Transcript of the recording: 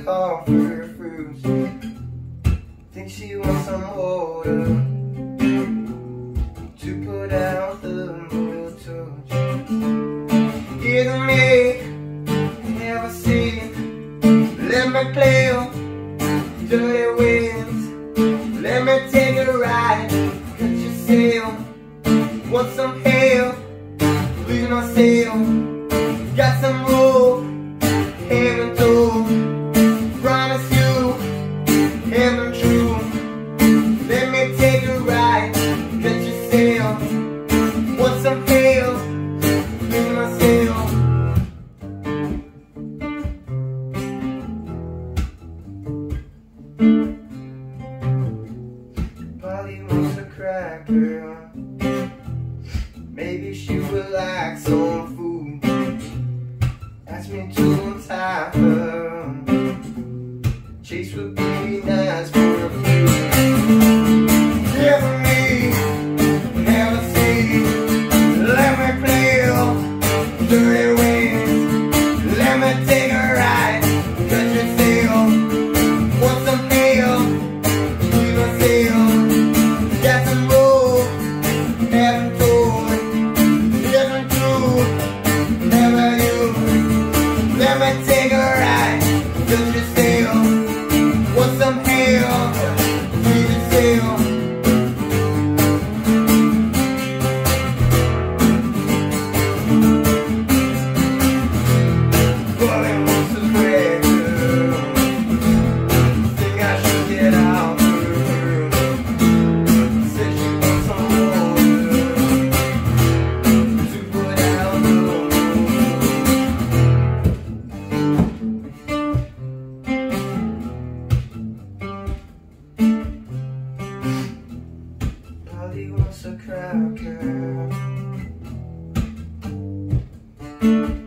to offer fruits. Think she wants some water to put out the mood torch. Hear the me, never see. Let me play on dirty winds. Let me take a ride, cut your sail. Want some help, lose myself. Got some rope, haven't told. Promise you, haven't true. Let me take a ride, cut your sail. Want some help, lose myself. Polly wants a cracker. Maybe she would like some food. Ask me to untie her. Chase would be nice for a few. Never me, never see. Let me play off dirty wings. Let me take a ride, cut your sail. Want some help, leave myself. Got some rope, haven't told. Never true, never you. Let me take a ride, cut your sail. Want some help, leave it sail. Calling wants a cracker. Think I should get out her. Said she wants some water to put out the mood. Polly wants a cracker.